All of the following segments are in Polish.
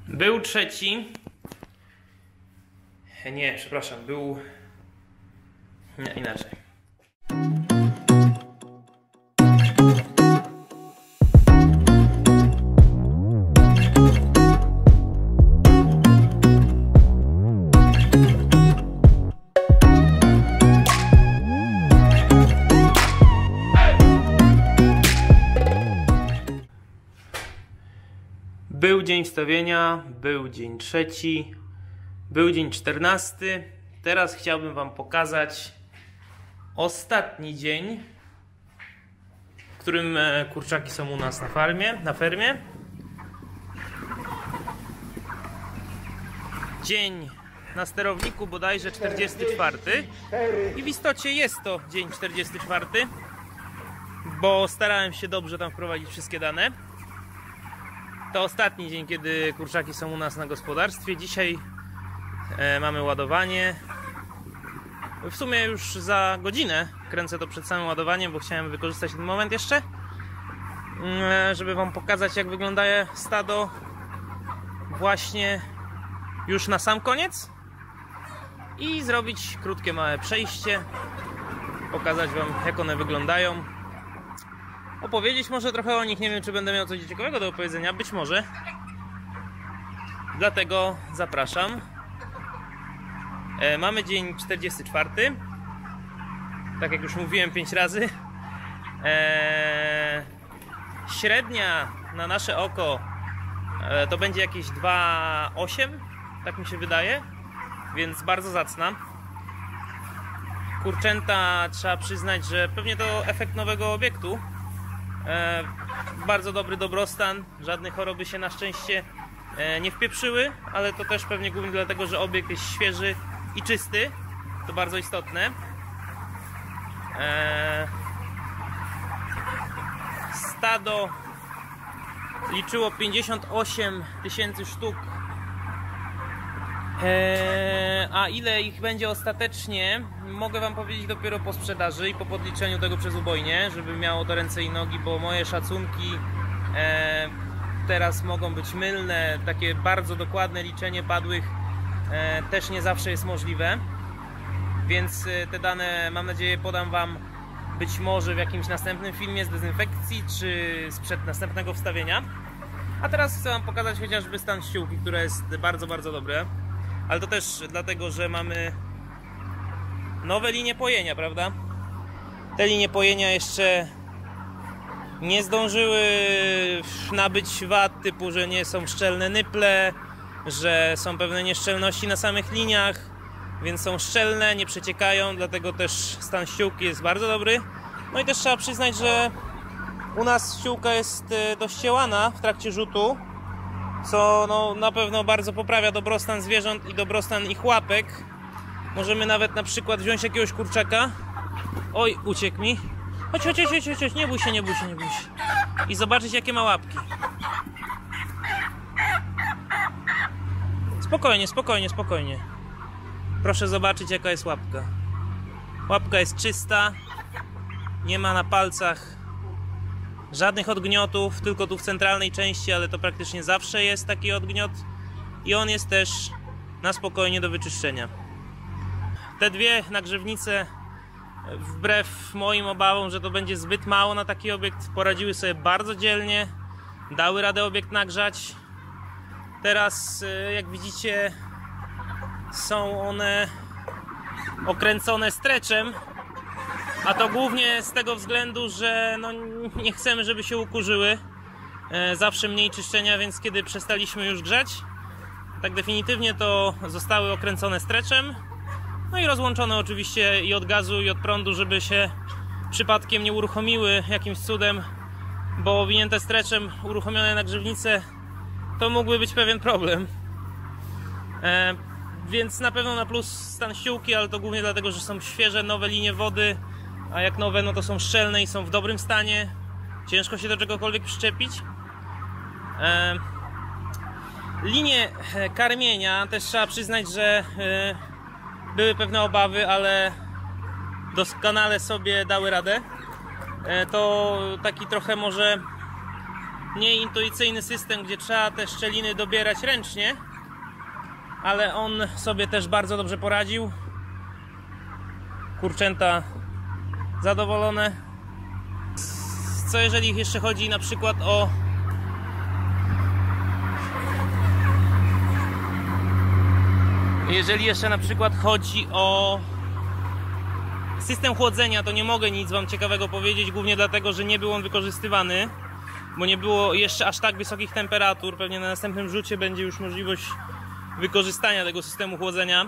Był trzeci. Nie, przepraszam, był... Nie, inaczej. Był dzień wstawienia, był dzień trzeci, był dzień 14. Teraz chciałbym wam pokazać ostatni dzień, w którym kurczaki są u nas na fermie. Dzień na sterowniku bodajże 44. I w istocie jest to dzień 44, bo starałem się dobrze tam wprowadzić wszystkie dane. To ostatni dzień, kiedy kurczaki są u nas na gospodarstwie. Dzisiaj mamy ładowanie. W sumie już za godzinę kręcę to przed samym ładowaniem, bo chciałem wykorzystać ten moment jeszcze, żeby wam pokazać, jak wygląda stado właśnie już na sam koniec i zrobić krótkie, małe przejście, pokazać wam, jak one wyglądają. Opowiedzieć może trochę o nich, nie wiem, czy będę miał coś ciekawego do opowiedzenia, być może. Dlatego zapraszam. Mamy dzień 44. Tak jak już mówiłem 5 razy. Średnia na nasze oko to będzie jakieś 2,8, tak mi się wydaje, więc bardzo zacna. Kurczęta, trzeba przyznać, że pewnie to efekt nowego obiektu. Bardzo dobry dobrostan, żadne choroby się na szczęście nie wpieprzyły, ale to też pewnie głównie dlatego, że obiekt jest świeży i czysty, to bardzo istotne. Stado liczyło 58 000 sztuk, a ile ich będzie ostatecznie, mogę wam powiedzieć dopiero po sprzedaży i po podliczeniu tego przez ubojnię, żeby miało to ręce i nogi, bo moje szacunki teraz mogą być mylne. Takie bardzo dokładne liczenie padłych też nie zawsze jest możliwe, więc te dane, mam nadzieję, podam wam być może w jakimś następnym filmie z dezynfekcji czy sprzed następnego wstawienia. A teraz chcę wam pokazać chociażby stan ściółki, która jest bardzo, bardzo dobre. Ale to też dlatego, że mamy nowe linie pojenia, prawda? Te linie pojenia jeszcze nie zdążyły nabyć wad typu, że nie są szczelne nyple, że są pewne nieszczelności na samych liniach, więc są szczelne, nie przeciekają, dlatego też stan ściółki jest bardzo dobry. No i też trzeba przyznać, że u nas ściółka jest dość cielana w trakcie rzutu, co no, na pewno bardzo poprawia dobrostan zwierząt i dobrostan ich łapek. Możemy nawet na przykład wziąć jakiegoś kurczaka. Oj, uciekł mi. Chodź, chodź, chodź, chodź, chodź. Nie bój się, nie bój się, nie bój się. I zobaczyć, jakie ma łapki. Spokojnie, spokojnie, spokojnie. Proszę zobaczyć, jaka jest łapka. Łapka jest czysta. Nie ma na palcach żadnych odgniotów, tylko tu w centralnej części, ale to praktycznie zawsze jest taki odgniot. I on jest też na spokojnie do wyczyszczenia. Te dwie nagrzewnice, wbrew moim obawom, że to będzie zbyt mało na taki obiekt, poradziły sobie bardzo dzielnie. Dały radę obiekt nagrzać. Teraz, jak widzicie, są one okręcone stretchem. A to głównie z tego względu, że no, nie chcemy, żeby się ukurzyły. Zawsze mniej czyszczenia, więc kiedy przestaliśmy już grzać, tak definitywnie, to zostały okręcone stretchem. No i rozłączone oczywiście i od gazu, i od prądu, żeby się przypadkiem nie uruchomiły jakimś cudem, bo owinięte stretchem uruchomione nagrzewnice to mógłby być pewien problem. Więc na pewno na plus stan ściółki, ale to głównie dlatego, że są świeże, nowe linie wody, a jak nowe, no to są szczelne i są w dobrym stanie. Ciężko się do czegokolwiek przyczepić. Linie karmienia też trzeba przyznać, że były pewne obawy, ale doskonale sobie dały radę. To taki trochę może mniej intuicyjny system, gdzie trzeba te szczeliny dobierać ręcznie, ale on sobie też bardzo dobrze poradził. Kurczęta zadowolone. Co jeżeli jeszcze chodzi na przykład o system chłodzenia, to nie mogę nic wam ciekawego powiedzieć, głównie dlatego, że nie był on wykorzystywany, bo nie było jeszcze aż tak wysokich temperatur. Pewnie na następnym rzucie będzie już możliwość wykorzystania tego systemu chłodzenia.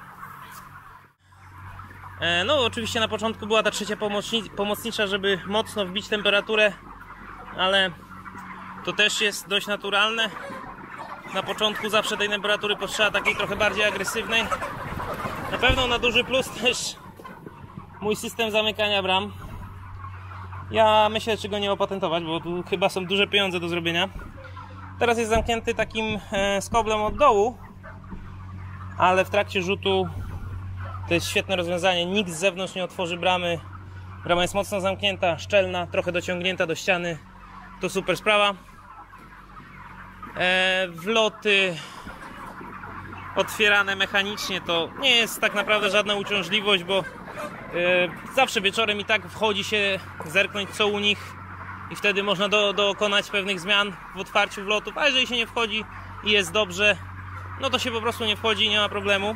No oczywiście na początku była ta trzecia pomocnicza, żeby mocno wbić temperaturę, ale to też jest dość naturalne. Na początku zawsze tej temperatury potrzeba takiej trochę bardziej agresywnej. Na pewno na duży plus też mój system zamykania bram. Ja myślę, czy go nie opatentować, bo tu chyba są duże pieniądze do zrobienia. Teraz jest zamknięty takim skoblem od dołu, ale w trakcie rzutu to jest świetne rozwiązanie. Nikt z zewnątrz nie otworzy bramy. Brama jest mocno zamknięta, szczelna, trochę dociągnięta do ściany. To super sprawa. Wloty otwierane mechanicznie to nie jest tak naprawdę żadna uciążliwość, bo zawsze wieczorem i tak wchodzi się zerknąć co u nich i wtedy można dokonać pewnych zmian w otwarciu wlotów, a jeżeli się nie wchodzi i jest dobrze, no to się po prostu nie wchodzi i nie ma problemu.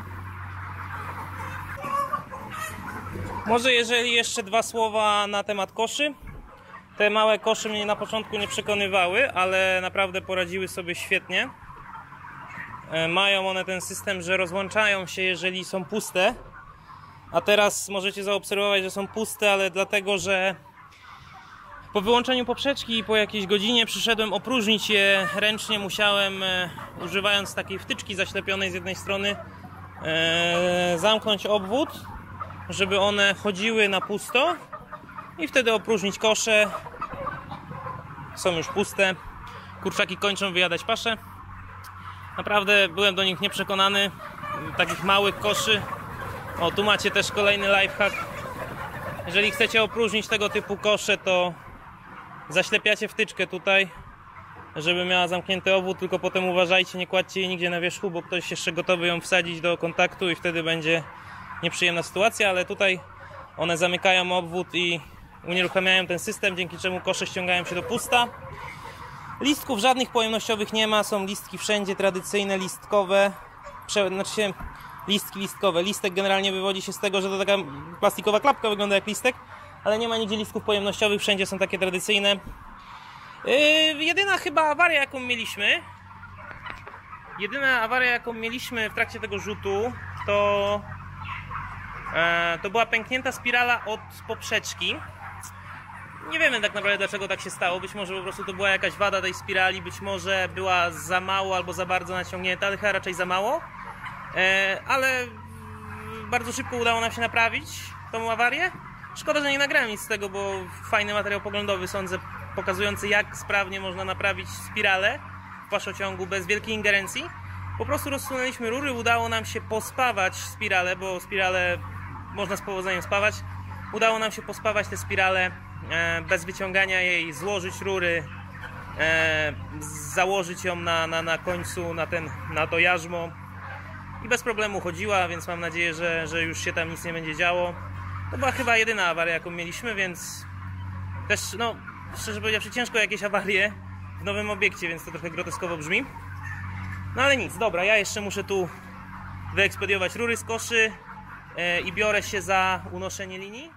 Może jeżeli jeszcze dwa słowa na temat koszy. Te małe kosze mnie na początku nie przekonywały, ale naprawdę poradziły sobie świetnie. Mają one ten system, że rozłączają się, jeżeli są puste. A teraz możecie zaobserwować, że są puste, ale dlatego, że po wyłączeniu poprzeczki i po jakiejś godzinie przyszedłem opróżnić je ręcznie. Musiałem, używając takiej wtyczki zaślepionej z jednej strony, zamknąć obwód, żeby one chodziły na pusto i wtedy opróżnić kosze. Są już puste. Kurczaki kończą wyjadać paszę. Naprawdę byłem do nich nieprzekonany. Takich małych koszy. O, tu macie też kolejny lifehack. Jeżeli chcecie opróżnić tego typu kosze, to zaślepiacie wtyczkę tutaj, żeby miała zamknięty obwód, tylko potem uważajcie, nie kładźcie jej nigdzie na wierzchu, bo ktoś jeszcze gotowy ją wsadzić do kontaktu i wtedy będzie nieprzyjemna sytuacja, ale tutaj one zamykają obwód i unieruchamiają ten system, dzięki czemu kosze ściągają się do pusta. Listków żadnych pojemnościowych nie ma, są listki wszędzie tradycyjne, listkowe, listki listkowe. Listek generalnie wywodzi się z tego, że to taka plastikowa klapka wygląda jak listek, ale nie ma nigdzie listków pojemnościowych, wszędzie są takie tradycyjne. Jedyna chyba awaria jaką mieliśmy w trakcie tego rzutu, to była pęknięta spirala od poprzeczki. Nie wiemy tak naprawdę, dlaczego tak się stało. Być może po prostu to była jakaś wada tej spirali, być może była za mało albo za bardzo naciągnięta, ale chyba raczej za mało. Ale bardzo szybko udało nam się naprawić tą awarię. Szkoda, że nie nagrałem nic z tego, bo fajny materiał poglądowy, sądzę, pokazujący, jak sprawnie można naprawić spiralę w paszociągu bez wielkiej ingerencji. Po prostu rozsunęliśmy rury, udało nam się pospawać spiralę, bo spiralę można z powodzeniem spawać. Udało nam się pospawać te spirale bez wyciągania jej, złożyć rury, założyć ją na końcu, na to jarzmo i bez problemu chodziła, więc mam nadzieję, że już się tam nic nie będzie działo. To była chyba jedyna awaria, jaką mieliśmy, więc też, no, szczerze powiedziawszy, ciężko jakieś awarie w nowym obiekcie, więc to trochę groteskowo brzmi. No ale nic, dobra, ja jeszcze muszę tu wyekspediować rury z koszy i biorę się za unoszenie linii.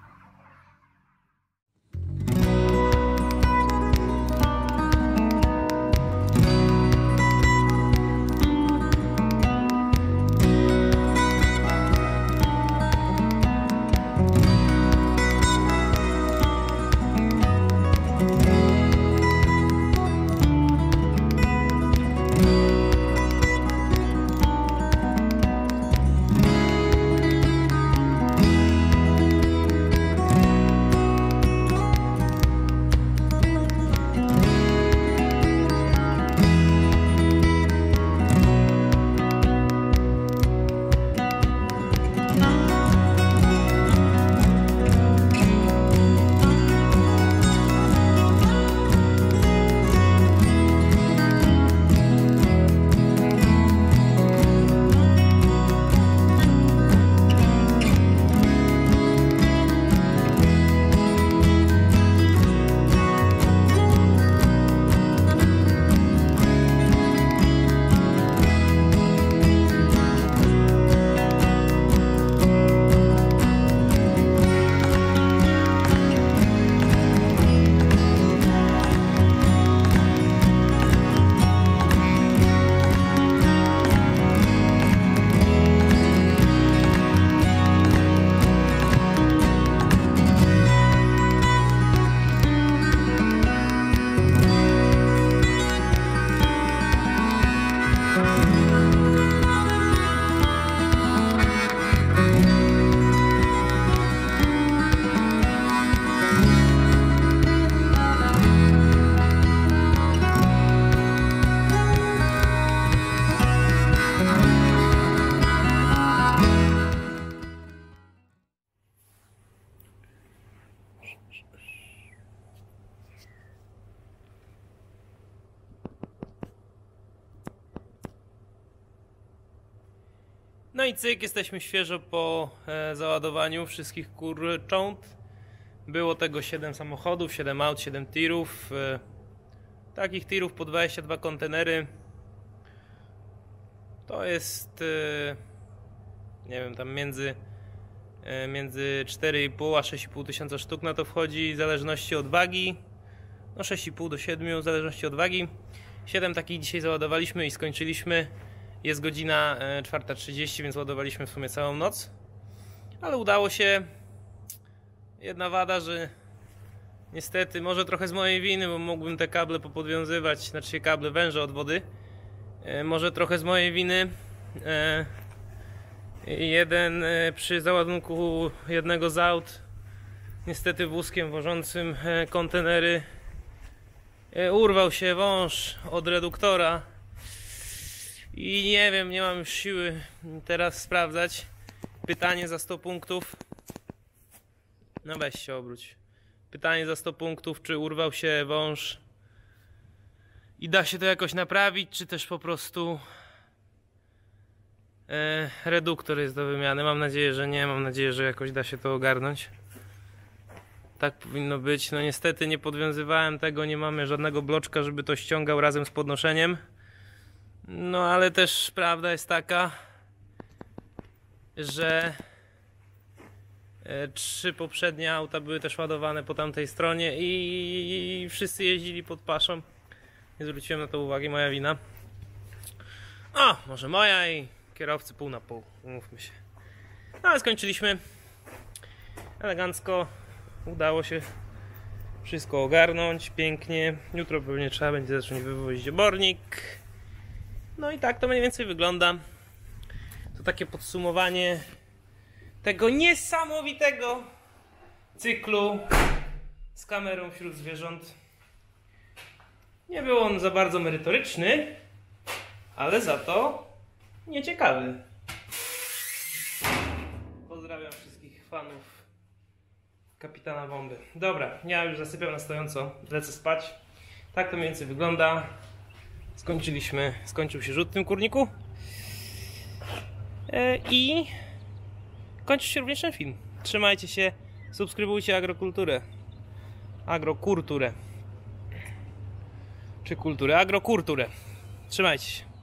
No i cyk, jesteśmy świeżo po załadowaniu wszystkich kurcząt. Było tego 7 samochodów, 7 aut, 7 tirów. Takich tirów po 22 kontenery. To jest, nie wiem, tam między 4,5 a 6,5 tysiąca sztuk na to wchodzi, w zależności od wagi. No 6,5 do 7, w zależności od wagi. 7 takich dzisiaj załadowaliśmy i skończyliśmy. Jest godzina 4:30, więc ładowaliśmy w sumie całą noc. Ale udało się. Jedna wada, że niestety, może trochę z mojej winy, bo mógłbym te kable popodwiązywać, znaczy kable węże od wody. Może trochę z mojej winy. Jeden przy załadunku jednego z aut, niestety wózkiem wożącym kontenery, urwał się wąż od reduktora i nie wiem, nie mam już siły teraz sprawdzać. Pytanie za 100 punktów. No weź się obróć. Pytanie za 100 punktów, czy urwał się wąż i da się to jakoś naprawić, czy też po prostu reduktor jest do wymiany. Mam nadzieję, że nie. Mam nadzieję, że jakoś da się to ogarnąć. Tak powinno być. No niestety nie podwiązywałem tego, nie mamy żadnego bloczka, żeby to ściągał razem z podnoszeniem. No ale też prawda jest taka, że 3 poprzednie auta były też ładowane po tamtej stronie i wszyscy jeździli pod paszą. Nie zwróciłem na to uwagi, moja wina. O, może moja i kierowcy pół na pół, umówmy się. No ale skończyliśmy elegancko. Udało się wszystko ogarnąć pięknie. Jutro pewnie trzeba będzie zacząć wywozić obornik. No i tak to mniej więcej wygląda. To takie podsumowanie tego niesamowitego cyklu z kamerą wśród zwierząt. Nie był on za bardzo merytoryczny, ale za to nieciekawy. Pozdrawiam wszystkich fanów Kapitana Bomby. Dobra, ja już zasypiam na stojąco, lecę spać. Tak to mniej więcej wygląda. Skończył się rzut w tym kurniku. I kończy się również ten film. Trzymajcie się, subskrybujcie agrokulturę. Agrokurturę. Czy kulturę? Agrokurturę. Trzymajcie się.